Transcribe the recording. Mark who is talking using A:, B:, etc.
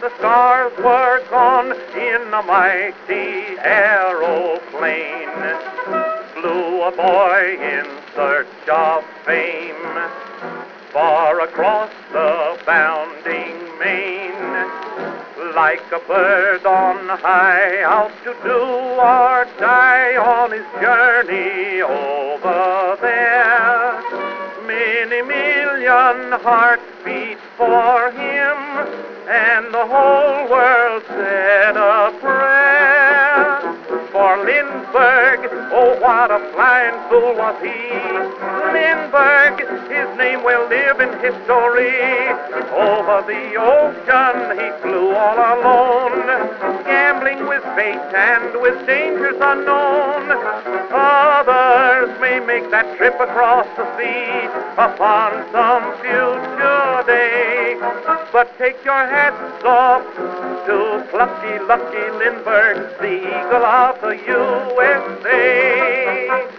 A: the stars were gone, in a mighty aeroplane flew a boy in search of fame. Far across the bounding main, like a bird on high, out to do or die on his journey over there. Many million hearts beat for him, and the whole world said a prayer. For Lindbergh, oh what a flying fool was he. Lindbergh, his name will live in history. Over the ocean he flew all alone, gambling with fate and with dangers unknown. Others may make that trip across the sea upon some future day, but take your hats off to plucky, lucky Lindbergh, the eagle of the USA.